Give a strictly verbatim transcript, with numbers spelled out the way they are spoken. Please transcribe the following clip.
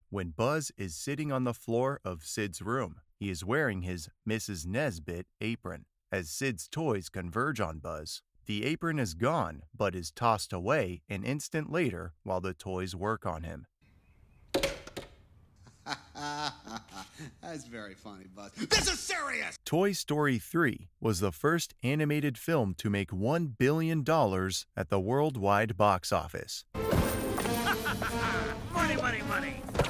when Buzz is sitting on the floor of Sid's room. He is wearing his Missus Nesbitt apron. As Sid's toys converge on Buzz, the apron is gone but is tossed away an instant later while the toys work on him. That's very funny, Buzz. This is serious! Toy Story three was the first animated film to make one billion dollars at the worldwide box office. Money, money, money!